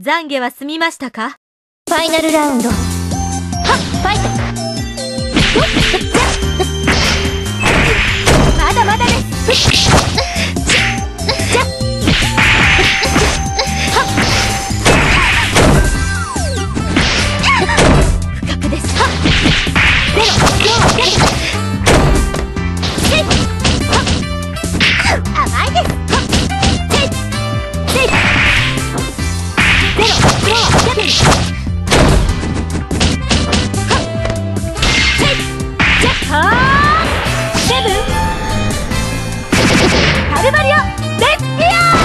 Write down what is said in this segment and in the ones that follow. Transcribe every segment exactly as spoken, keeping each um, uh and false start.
懺悔は済みましたか？ ファイナルラウンド、はっ、ファイト。まだまだです。不覚です。ゼロ、甘いです。カルバリオ・レスピオ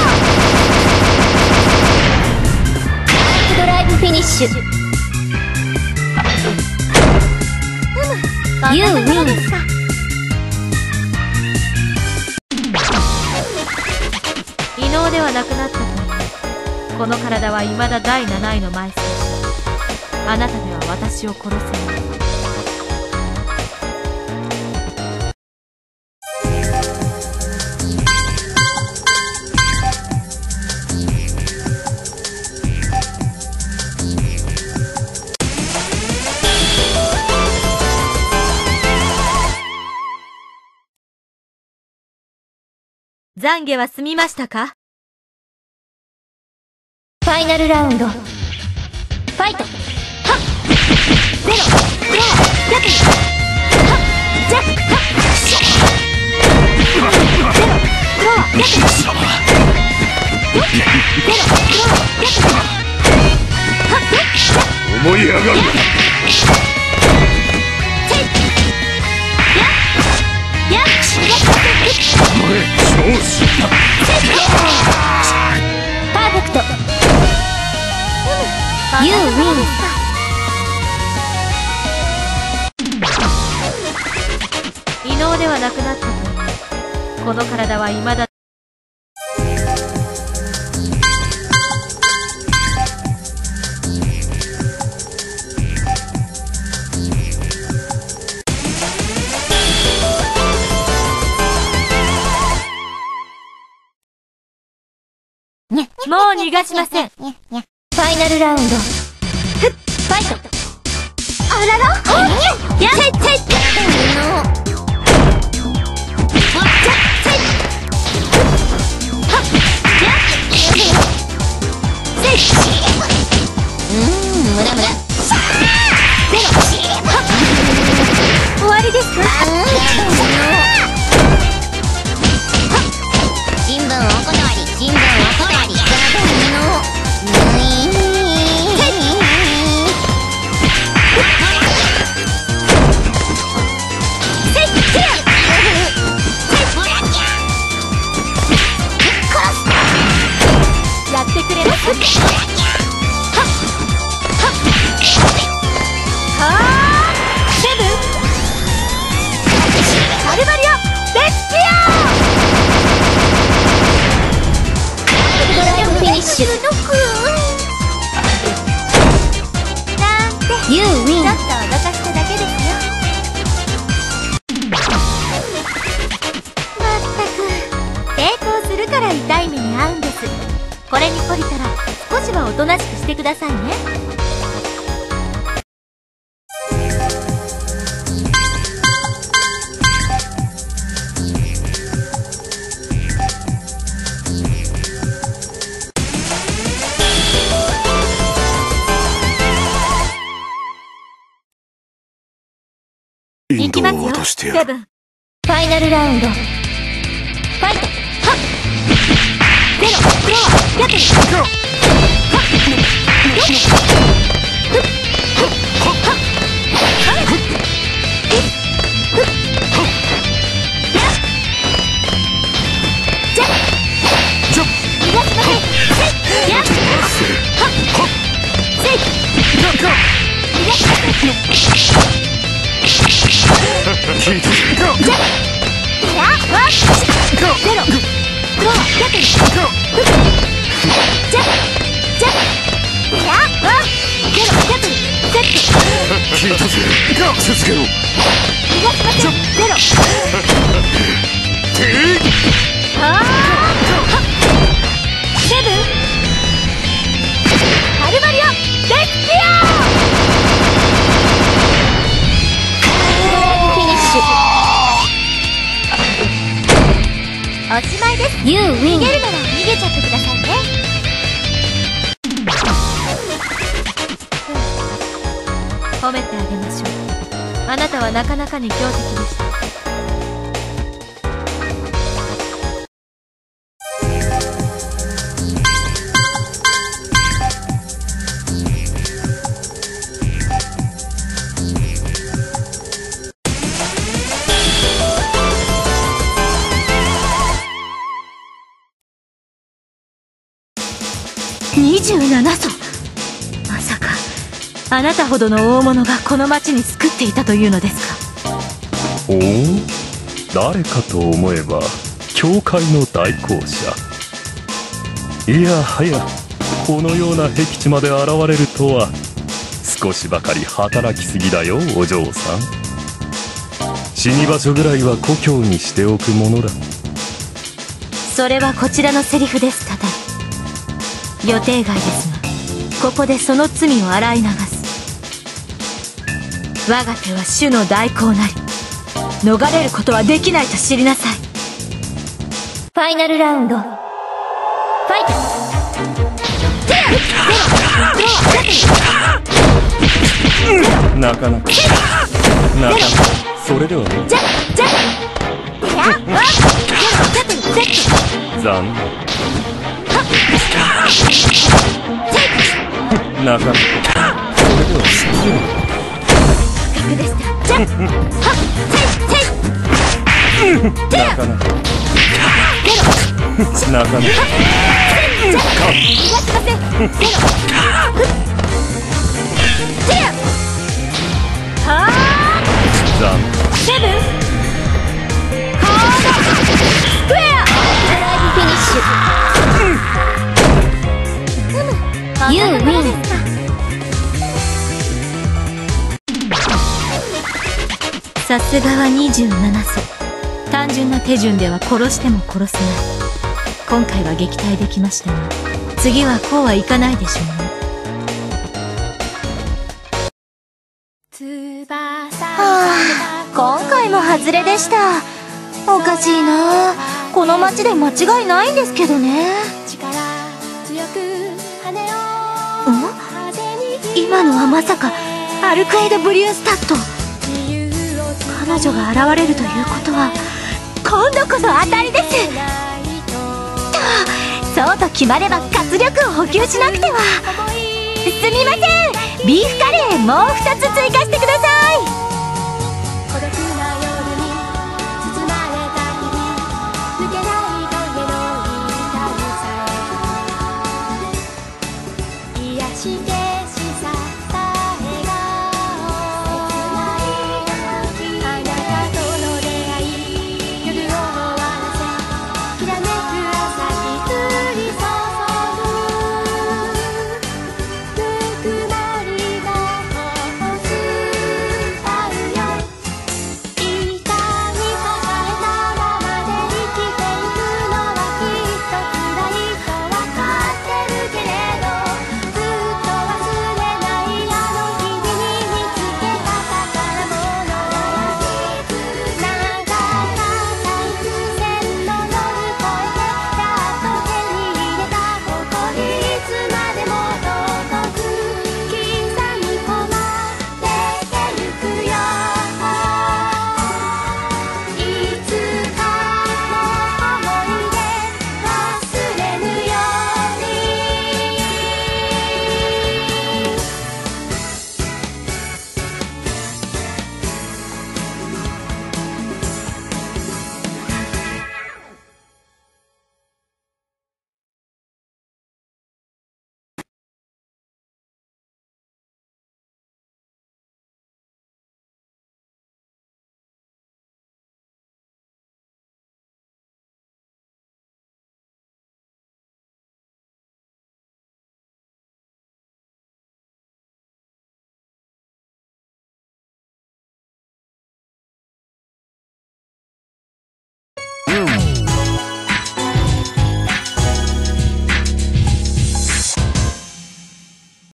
ドライブフィニッシュ。ユーウィン。 異能ではなくなったと。この体は未だだいなないの枚数。あなたでは私を殺せない。懺悔は済みましたか？ ファイナルラウンド、ファイト。はっ、ゼロ、クロー、逆に。はっ、ジャック、はっ、ゼロ、クロー、逆に。ゼロ、クロー、逆に。はっ、 思い上がるな。 パーフェクト。ユーウィン。 異能ではなくなったと。この体は未だ。もう逃がしません。 ファイナルラウンド、フッ、ファイト。あらら、やっ、せいせい。うーん、無駄無駄。ゼロ。終わりですか？新聞お断り、新聞お断り。やってくれます。はっ、セブン、カルバリオ・レスピオ。ドライブフィニッシュ。なんてユーウィン。ちょっと脅かしただけですよ。まったく抵抗するから痛い目に遭うんです。これに懲りたら少しはおとなしくしてくださいね。 行きますよ、セブン。 ファイナルラウンド、ファイト。はっ、ゼロ、クロー、逆に。はっ、 聞いたぜ。続けろ。 ゼロ。はあ。セブン。 You win。逃げるなら逃げちゃってくださいね。 褒めてあげましょう。あなたはなかなかに強敵でした。 にじゅうなな層。 まさかあなたほどの大物がこの町に救っていたというのですか。 おお、誰かと思えば教会の代行者。いやはや、このような僻地まで現れるとは少しばかり働きすぎだよ、お嬢さん。死に場所ぐらいは故郷にしておくものだ。 それはこちらのセリフです、ただ予定外ですが、ここでその罪を洗い流す。我が手は主の代行なり、逃れることはできないと知りなさい。 ファイナルラウンドファイト。 なかなかなかなかそれではね。 じゃじゃ残念。なかなかそれでは格でした。じゃはっせいせい。 なかなかなかなか残念。 セブンハードスクエアフィニッシュ。You win。 さすがはにじゅうなな層。単純な手順では殺しても殺せない。今回は撃退できましたが、次はこうはいかないでしょうね。 はあ、今回も外れでした。おかしいな。この街で間違いないんですけどね。ん？今のはまさかアルクエイド・ブリュースタッド。彼女が現れるということは今度こそ当たりです。そうと決まれば活力を補給しなくては。すみません、ビーフカレーもうふたつ追加してください。